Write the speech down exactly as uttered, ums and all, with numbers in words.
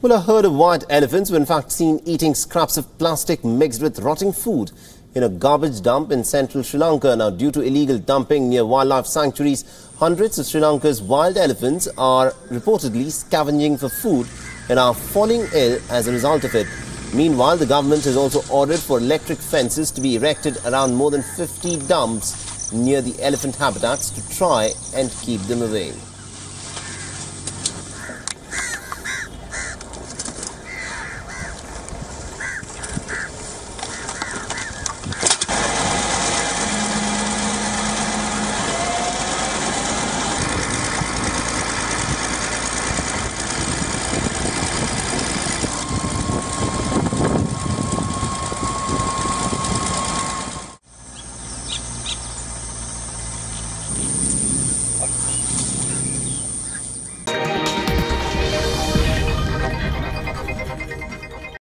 Well, a herd of white elephants were in fact seen eating scraps of plastic mixed with rotting food in a garbage dump in central Sri Lanka. Now, due to illegal dumping near wildlife sanctuaries, hundreds of Sri Lanka's wild elephants are reportedly scavenging for food and are falling ill as a result of it. Meanwhile, the government has also ordered for electric fences to be erected around more than fifty dumps near the elephant habitats to try and keep them away.